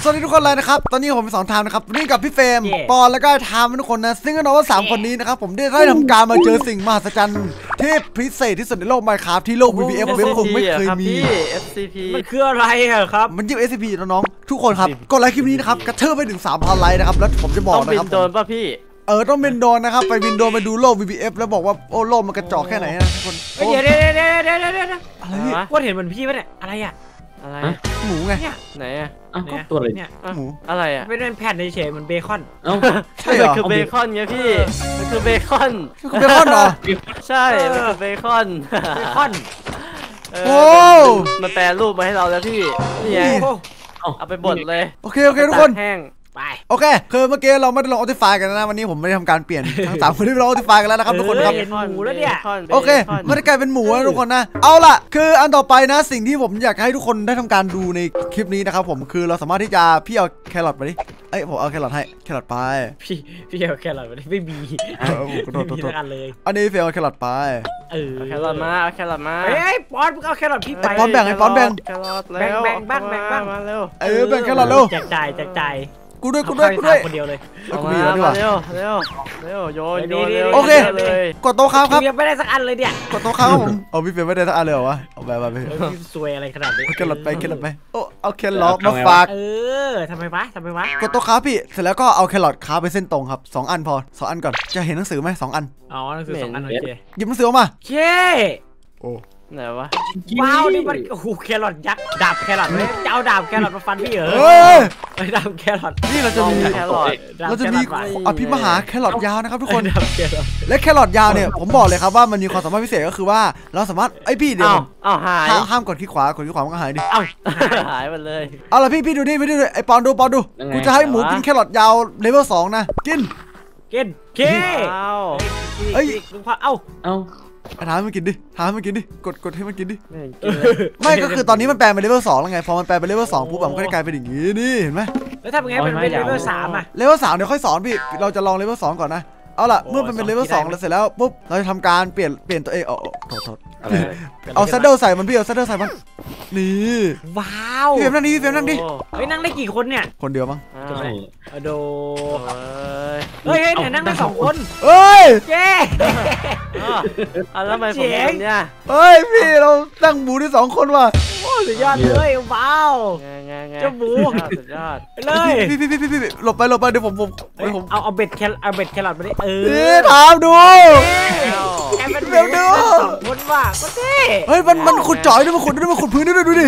สวัสดีทุกคนเลยนะครับตอนนี้ผมเป็น2 ทางนะครับนี่กับพี่เฟรมปอนแล้วก็ทามทุกคนนะซึ่งก็น้องว่า3 คนนี้นะครับผมได้ทำการมาเจอสิ่งมหัศจรรย์ที่พิเศษที่สุดในโลก Minecraft ที่โลก VPF คงไม่เคยมี FCP มันคืออะไรอะครับมันยิ่ง SCP น้องๆทุกคนครับกดไลค์คลิปนี้นะครับกระเทิบไปถึง 3,000 ไลค์นะครับแล้วผมจะบอกนะครับต้องบินโดนป่ะพี่ต้องบินโดนนะครับไปบินโดนไปดูโลก VPF แล้วบอกว่าโอ้โลกมันกระจอกแค่ไหนนะทุกคนเดี๋ยวอะไรพี่ว่าเห็นเหมือนพี่ป่ะเนี่ยอะไรอะอะไรหมูไงไหนอะตัวอะไรเนี่ยหมูอะไรอะเป็นแผ่นเฉยๆมันเบคอนใช่เหรอคือเบคอนไงพี่มันคือเบคอนเบคอนเหรอใช่มันคือเบคอนโอ้มันแปลรูปมาให้เราแล้วพี่นี่ไงเอาไปบดเลยโอเคทุกคนแห้งไปโอเคคือเมื่อกี้เราไม่ได้ลองออติฟายกันนะวันนี้ผมไม่ได้ทำการเปลี่ยนทั้ง3 คนที่เราออติฟายกันแล้วนะครับทุกคนครับหมูแล้วเนี่ยโอเคไม่ได้กลายเป็นหมูนะทุกคนนะเอาล่ะคืออันต่อไปนะสิ่งที่ผมอยากให้ทุกคนได้ทำการดูในคลิปนี้นะครับผมคือเราสามารถที่จะพี่เอาแครอทไปดิผมเอาแครอทให้แครอทไปพี่เอาแครอทไม่มีโทษเลยอันนี้เฟลเอาแครอทไปแครอทมาเอาแครอทมาเฮ้ยปอนมึงเอาแครอทพี่ไปปอนแบ่งให้ปอนแบ่งแครอทแล้วแบ่งบ้างมาเร็วแบ่งแครอทเร็วแจกจ่ายกูด้วยคนเดียวเลยมาเร็วโยนโอเคกดโต๊ะครับยังไม่ได้สักอันเลยเนี่ยกดโต๊ะครับผมเอาพี่เฟลไม่ได้สักอันเลยเหรอวะเอาไปสวยอะไรขนาดนี้แครอทไปเอาแครอทมาฝากทำไมวะกดโต๊ะครับพี่เสร็จแล้วก็เอาแครอทค้าไปเส้นตรงครับ2 อันพอ2 อันก่อนจะเห็นหนังสือไหม2 อันอ๋อหนังสือ2 อันโอเคหยิบหนังสือออกมาเย้โอ้ไหนวะว้าวนี่มันโอ้โหแครอทยักษ์ดาบแครอทเลยจะเอาดาบแครอทมาฟันพี่เหรอดาบแครอทนี่เราจะมีแครอทอภิมหาแครอทยาวนะครับทุกคนและแครอทยาวเนี่ยผมบอกเลยครับว่ามันมีความสามารถพิเศษก็คือว่าเราสามารถพี่เดี๋ยวหายห้ามกดคลิกขวมันก็หายดิหายไปเลยเอาล่ะพี่ดูนี่ไอ้ปอนดูกูจะให้หมูกินแครอทยาวเลเวล 2นะกินเอ้ยลุงพ่อเอาถามมันกินดิกดให้มันกินดิไม่ก็คือตอนนี้มันแปลงเป็นเลเวล 2แล้วไงพอมันแปลงเป็นเลเวล 2ปุ๊บมันก็ได้กลายเป็นอย่างนี้นี่เห็นไหไหมแล้วทำไงเป็นเลเวล 3อะเลเวล 3เดี๋ยวค่อยสอนพี่เราจะลองเลเวล 2ก่อนนะเอาล่ะเมื่อมันเป็นเลเวล 2แล้วเสร็จแล้วปุ๊บเราจะทำการเปลี่ยนตัวเองโทษเอาซัดเดิลใส่มันพี่เอาซัดเดิลใส่มันนี่ว้าวพี่เฟรมนั่งดิเฮ้ยนั่งได้กี่คนเนี่ยคนเดียวมั้งโดเฮ้ยเนี่ยนั่งได้2 คนเฮ้ยเจ๊แล้วทำไมผมเนี่ยเฮ้ยพี่เราตั้งหมูได้2 คนว่ะโอ้สุดยอดเลยว้าวเจ้าหมูสุดยอดเลยพี่หลบไปเดี๋ยวผมเอาเบ็ดแครอทมาดิถามดูเร็วดูคนว่าก็เท่เฮ้ยมันขุดจ่อยด้วยมันขุดพื้นด้วยดูดิ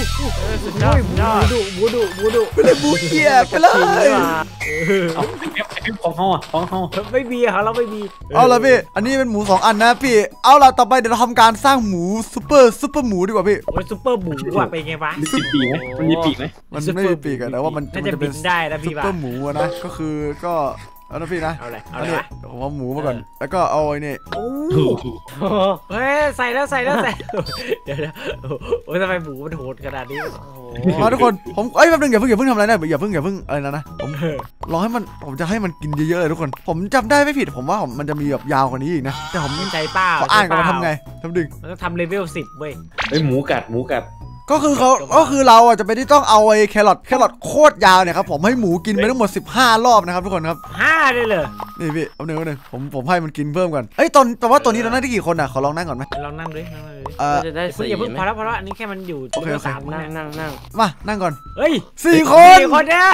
บูดูไปเลยบูเกียไปเลยของเขาไม่มีของเราไม่มีเอาละพี่อันนี้เป็นหมู2 อันนะพี่เอาละต่อไปเดี๋ยวเราทำการสร้างหมูซุปเปอร์หมูดีกว่าพี่โอ้ยซุปเปอร์หมูอะเป็นไงวะมีปีกไหมมันมีปีกไหมมันไม่มีปีกแต่ว่ามันจะเป็นได้นะพี่ซุปเปอร์หมูนะก็คือก็เอานะพี่นะเอาเลยผมเอาหมูมาก่อนแล้วก็เอาไอ้นี่เฮ้ยใส่แล้วเดี๋ยวโอ้ยทำไมหมูมันโหดขนาดนี้มาทุกคนผมแป๊บนึงอย่าเพิ่งทำอะไรนะอย่าเพิ่งอะไรนะผมรอให้ผมจะให้มันกินเยอะๆเลยทุกคนผมจำได้ไม่ผิดผมว่ามันจะมีแบบยาวกว่านี้อีกนะแต่ผมใจเปล่าอ่านกันมาทำไงดึงมันต้องทำเลเวล 10เว้ยหมูกัดก็คือเราอ่ะจะไปที่ต้องเอาไอ้แครอทโคตรยาวเนี่ยครับผมให้หมูกินไปทั้งหมด15 รอบนะครับทุกคนครับ 5ได้เลยนี่พี่เอาหนึ่งผมให้มันกินเพิ่มกันแต่ว่าตัวนี้เรานั่งได้กี่คนอ่ะขอลองนั่งก่อนไหมลองนั่งเลยจะได้อย่าเพิ่งพอแล้วอันนี้แค่มันอยู่ 3 นั่งมานั่งก่อนเฮ้ย 4 คนเนี่ย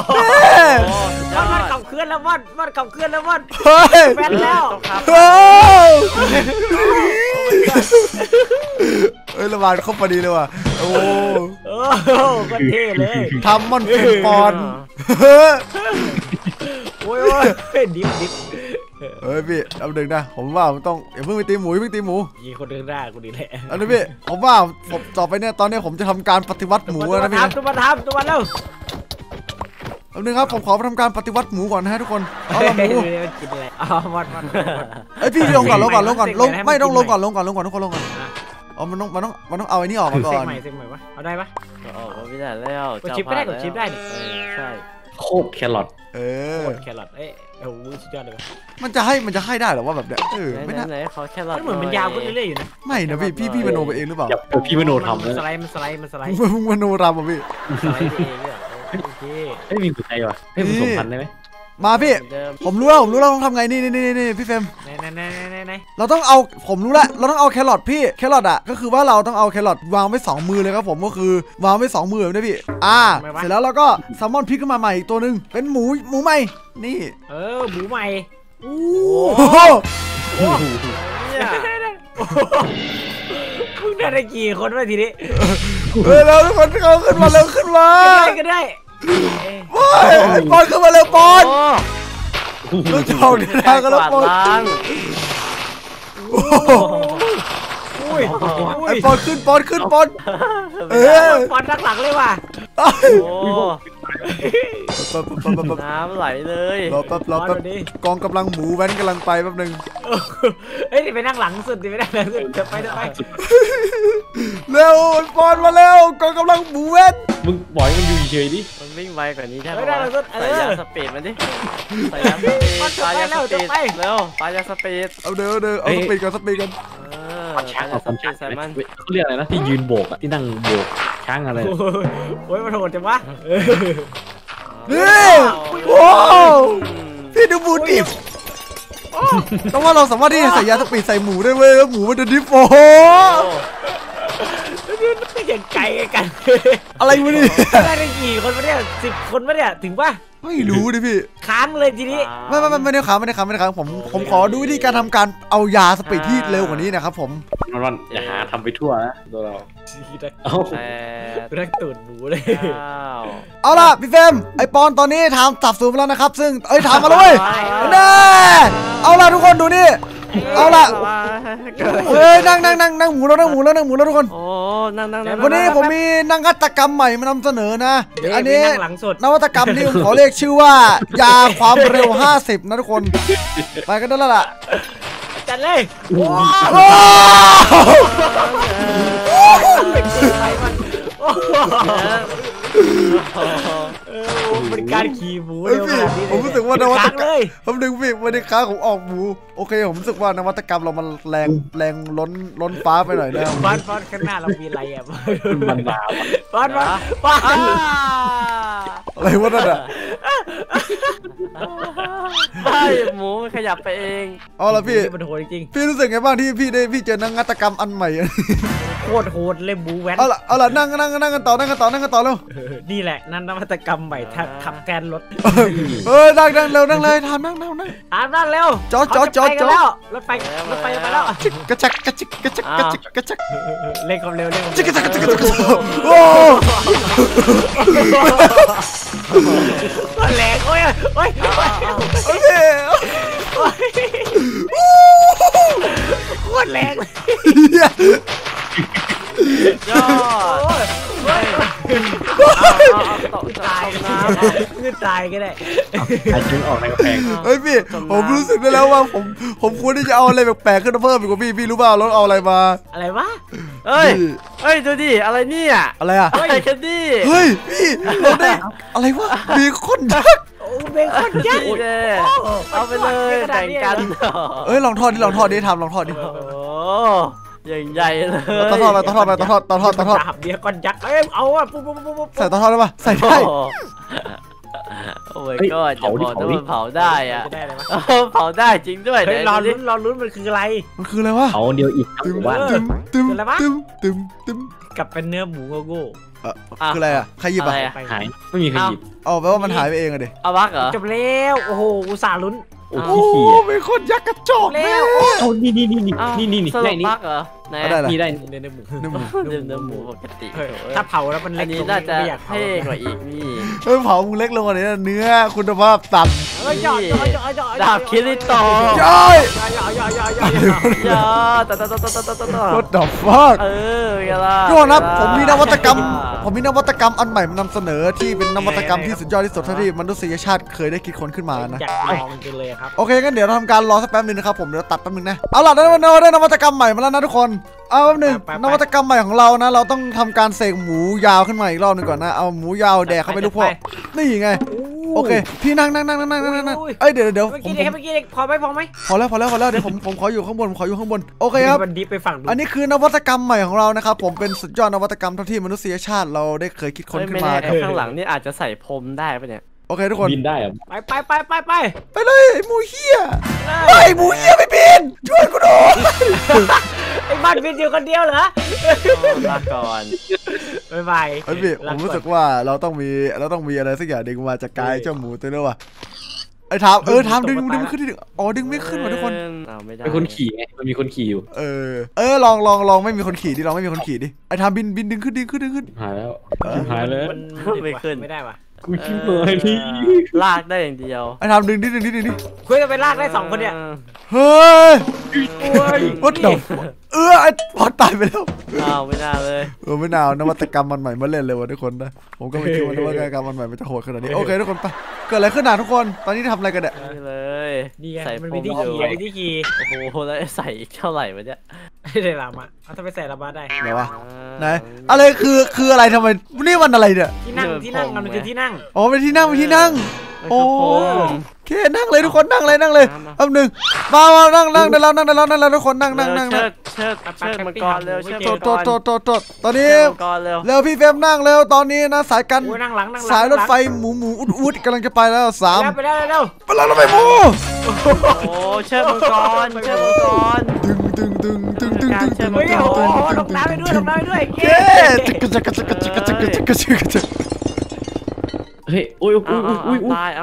มันขับเคลื่อนแล้วมันขับเคลื่อนแล้วแฟนแล้วระบาดครบพอดีเลยว่ะโอ้ก็เท่เลยทำมันเป็นปอนโอ้ยดิบพี่เอาดึงนะผมว่ามันต้องอย่าเพิ่งไปตีหมูยิงคนเดินได้กูดีแหละอันนี้พี่ผมว่าต่อไปเนี่ยตอนนี้ผมจะทำการปฏิวัติหมูนะพี่นะตัวมาแล้วเอาหนึ่งครับผมขอทำการปฏิวัติหมูก่อนนะทุกคนเอาละหมูกินอะไรมันพี่ลงก่อนไม่ต้องลงก่อนทุกคนลงก่อนมันต้องเอาไอ้นี่ออกมาก่อนเซ็งใหม่วะเอาได้ปะไม่ได้แล้วกดชิปได้นี่ใช่โคตรแครอทแครอทโอ้โหสุดยอดเลยมันจะให้ได้หรอว่าแบบเนี้ยไม่น่าเขาแครอทเหมือนมันยาวขึ้นเรื่อยๆอยู่นะไม่นะพี่มโนไปเองหรือเปล่าพี่มโนทำมันสไลด์มึงมโนทำป่ะพี่สไลด์เองโอเคไม่มีหัวใจว่ะให้ผสมพันธุ์ได้ไหมมาพี่เดิมผมรู้แล้วต้องทำไงนี่พี่เฟรมไหนเราต้องเอาผมรู้แล้วเราต้องเอาแครอทพี่แครอทอ่ะก็คือว่าเราต้องเอาแครอทวางไว้2มือเลยครับผมก็คือวางไว้2มือแบบนี้พี่เสร็จแล้วเราก็แซลมอนพลิกขึ้นมาใหม่อีกตัวหนึ่งเป็นหมูใหม่นี่หมูใหม่โอ้เนี่ยมึงได้กี่คนวะทีนี้แล้วทุกคนเขาขึ้นมาเร็วขึ้นมาก็ได้ปอนขึ้นมาเร็วปอนโอ้เราจะเอาเดินทางกันแล้วปอนล้างอุ้ยไอ้ปอนขึ้นปอนปอนดักหลังเลยว่ะโอ้รน้ำไหลเลยอแป๊บกองกำลังหมูแว้นกำลังไปแป๊บนึงเฮ้ยไปนั่งหลังสุดดิไปนั่งหลังสุดจะไปเร็วปอนมาเร็วกองกำลังหมูแว้นมึงบอกให้มันอยู่เฉยดิมันวิ่งไวกว่านี้ใช่ไหมไม่ได้เราสุดใส่ยาสปีดมันดิใส่ยาสปีดปลายาสปีดเร็วปลายาสปีดเอาเดี๋ยวเอาสปีดกันช้างปลายาเอาสความปีช้างดใส่มันเขาเรียกอะไรนะที่ยืนโบกอะที่นั่งโบกช้างอะไรโอ้ยมันโหดจังวะนี่โอ้พี่ดูหมูดิบต้องว่าเราสามารถที่จะใส่ยาสปีดใส่หมูได้เว้ยแล้วหมูมันจะดิบโอ้โหไม่อย่างไกลกันอะไรวะนี่ได้กี่คนวะเนี่ย10 คนวะเนี่ยถึงป่ะไม่รู้ดิพี่ค้างเลยทีนี้ไม่ได้ค้างผมขอดูวิธีการทำการเอายาสปีดที่เร็วกว่านี้นะครับผมวันอย่าหาทำไปทั่วนะตัวเราเอาแปดรักตูดหมูเลย 9 เอาล่ะพี่เฟรมไอปอนตอนนี้ทำสับสูนไปแล้วนะครับซึ่งทำมาเลยแน่เอาล่ะทุกคนดูนี่เอาล่ะเฮ้ยนั่งหมูแล้วทุกคนโอ้นั่งวันนี้ผมมีนวัตกรรมใหม่มานำเสนอนะอันนี้นั่งหลังสุดนวัตกรรมนี้ผมขอเรียกชื่อว่ายาความเร็ว50นะทุกคนไปกันได้แล้วล่ะจัดเลยโอ้เป็นการขี่หมูเฮ้ยเร็วขพี่นาดนี้ผมรู้สึกว่านวัตกรรเลมยผมดึงพี่วันนี้ค้าผมออกหมูโอเคผมรู้สึกว่านวัตกรรมเรามันแรงล้นฟ้าไปหน่อยนะบอลข้างหน้าเรามีอะไรอ่ะมันมาบอลอะไรวะนั่นอ่ะใช่หมูมันขยับไปเองเอาละพี่มันโหดจริงพี่รู้สึกไงบ้างที่พี่เจอนวัตกรรมอันใหม่โคตรโหดเลยหมูแว้นเอาละนั่งกันต่อแล้วนี่แหละนั่นนวัตกรรมใหม่ขับแกนรถนั่งเร็วนั่งเลยทำนั่งตามนั่นเร็วจอดแล้วรถไฟไปแล้วกระชักเร่งความเร็วเร่งจิกกระชักโอ้แรงโอ้ยโอเคโคตรแรงยอดตกตายน้ำคือตายก็ได้ไอ้จึงออกในกระแพงเฮ้ยพี่ผมรู้สึกได้แล้วว่าผมควรที่จะเอาอะไรแปลกๆขึ้นมาเพิ่มอีกกว่าพี่รู้เปล่าเราเอาอะไรมาอะไรวะเฮ้ยดูดิอะไรเนี่ยอะไรอ่ะอะไรกันดิเฮ้ยพี่เราได้อะไรวะมีคนยักษ์โอ้เบคอนยักษ์นี่แน่เอาไปเลยแบ่งกันเอ้ยลองทอดดิลองทอดดิดิโอ้อย่างใหญ่เลยตอนทอดไปดาบเบียร์ก้อนยักษ์เอาอ่ะปุ๊บใส่ตอนทอดได้ปะใส่ได้โอ้ยก็จะบอกว่ามันเผาได้อะจะได้อะไรวะเผาได้จริงด้วยเฮ้ยรอลุ้นมันคืออะไรมันคืออะไรวะเอาเดียวอีกครับตึมบ้านตึมกับเป็นเนื้อหมูโง่คืออะไรอ่ะใครหยิบอ่ะหายไม่มีใครหยิบเอาแปลว่ามันหายไปเองอะดิเอาบักเหรอจบแล้วโอ้โหอุตส่าห์ลุ้นโอ้โอ้ขี้มีคนยักษ์กระจอกแล้แน่วเอานี่สรุได้ปนี่บักเหรอไหนได้ละนี่ได้เนื้อหมูนึ่มเนื้อหมูปกติถ้าเผาแล้วมันอัเล็นกนี้น่าจะไม่อยากเท่กว่าอีกนี่เผามึงเล็กลงกว่านี้นะเนื้อคุณภาพต่ำเฮ้ยหยอดดาบคิริโตย้อยยอดต่อ What the fuck ไงล่ะทุกคนครับผมมีนวัตกรรมอันใหม่มานำเสนอที่เป็นนวัตกรรมที่สุดยอดที่สุดเท่าที่มนุษยชาติเคยได้คิดค้นขึ้นมานะอยากลองกันเลยครับโอเคงั้นเดี๋ยวเราทำการรอสักแป๊บนึงนะครับผมเดี๋ยวตัดแป๊บนึงนะเอาล่ะได้นวัตกรรมใหม่มาแล้วนะทุกคนเอาแป๊บนึงนวัตกรรมใหม่ของเรานะเราต้องทำการเสกหมูยาวขึ้นมาอีกรอบนึงก่อนนะเอาหมูยาวแดกเข้าไปลูกพ่อนี่ไงโอเคพี่นั่งเอ้ยเดี๋ยวเมื่อผมกี้เด็กพอไหมพอแล้วเดี๋ยวผมขออยู่ข้างบนโอเคครับมันดิฟไปฝั่งดูอันนี้คือนวัตกรรมใหม่ของเรานะครับผมเป็นสุดยอดนวัตกรรมเท่าที่มนุษยชาติเราได้เคยคิดค้นขึ้นมาครับข้างหลังนี่อาจจะใส่พรมได้ปะเนี่ยโอเคทุกคนบินได้เหรอไปเลยไอ้หมูเหี้ยไอ้หมูเหี้ยไม่บินช่วยกูหน่อยไอ้บ้านบินอยู่คนเดียวเหรอลาก่อนบ๊ายบายไอ้พี่ผมรู้สึกว่าเราต้องมีอะไรสักอย่างดึงมาจากกายเจ้าหมูตัวนี้ว่ะไอ้ทามดึงขึ้นดิอ๋อดึงไม่ขึ้นว่ะทุกคนไม่ได้เป็นคนขี่ไงมันมีคนขี่อยู่ลองไม่มีคนขี่ดิลองไม่มีคนขี่ดิไอ้ทามบินดึงขึ้นหายแล้วหายแล้วมันไม่ขึ้นไม่ได้ว่ะกูชิบหายนี่ลากได้อย่างเดียวไอ้ทามดึงดิคุยจะไปลากได้2คนเนี่ยเฮ้ยวัดดอกไอ้พอตายไปแล้วไม่น่าเลยไม่น่านวัตกรรมมันใหม่มาเล่นเลยว่ะทุกคนนะผมก็ไม่คิดว่านวัตกรรมมันใหม่มันจะโหดขนาดนี้โอเคทุกคนไปเกิดอะไรขึ้นนะทุกคนตอนนี้ทำอะไรกันเนี่ยนี่เลยนี่ไงใส่มันพรมีมที่อยู่ขี่โอ้โหแล้วใส่เท่าไหร่วะเนี่ยได้ลามาเอาถ้าไปใส่ระบาดได้ไหนวะไหนอะไรคืออะไรทำไมนี่มันอะไรเนี่ยที่นั่งมันคือที่นั่งอ๋อเป็นที่นั่งโอ้โอเคนั่งเลยทุกคนนั่งเลยแป๊บนึงมานั่งได้แล้วทุกคนนั่งเชิดมังกรเร็วเชิดโตตอนนี้มังกรเร็วเร็วพี่เฟรมนั่งเร็วตอนนี้นะสายกันนั่งหลังสายรถไฟหมูอุดกำลังจะไปแล้ว3 ไปแล้วไปแล้วรถไฟหมูโอ้เชิดมังกรตึงเฮ้ยโอ้โหลงน้ำไปด้วยเย้เฮ้ยโอ้ยตายเอา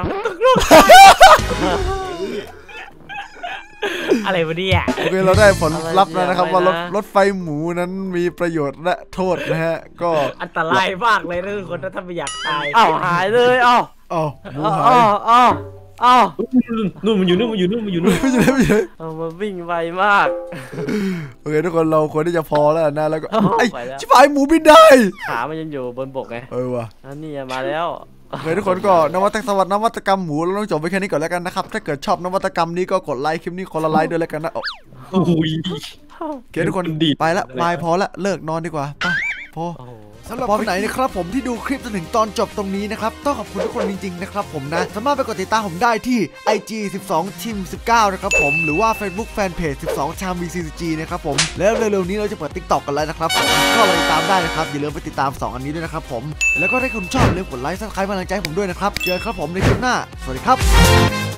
อะไรวะเนี่ยโอเคเราได้ผลลัพธ์แล้วนะครับว่ารถไฟหมูนั้นมีประโยชน์และโทษนะฮะก็อันตรายมากเลยนะทุกคนถ้าไม่อยากตายหายเลยหมูหายนู่นมันอยู่นู่นไม่ใช่มันวิ่งไวมากโอเคทุกคนเราควรที่จะพอแล้วนะแล้วก็ไอ้ไปแล้วชิบหายหมูบินได้ขามันยังอยู่บนบกไงว่ะอันนี้มาแล้วโอเคทุกคนก็นวัตกรรมหมูเราต้องจบไปแค่นี้ก่อนแล้วกันนะครับถ้าเกิดชอบนวัตกรรมนี้ก็กดไลค์คลิปนี้คนละไลค์ด้วยแล้วกันนะโอ้ยโอเคทุกคนไปละบายพอละเลิกนอนดีกว่าไปพอสำหรับคนไหนนะครับผมที่ดูคลิปจนถึงตอนจบตรงนี้นะครับต้องขอบคุณทุกคนจริงๆนะครับผมนะสามารถไปกดติดตามผมได้ที่ IG 12 Team 19นะครับผมหรือว่า Facebook Fanpage 12 Cham VCG นะครับผมแล้วเร็วๆนี้เราจะเปิด TikTok กันแล้วนะครับผมก็ไปติดตามได้นะครับอย่าลืมไปติดตาม2อันนี้ด้วยนะครับผมแล้วก็ถ้าคุณชอบอย่าลืมกดไลค์ Subscribe กำลังใจผมด้วยนะครับเจอกันครับผมในคลิปหน้าสวัสดีครับ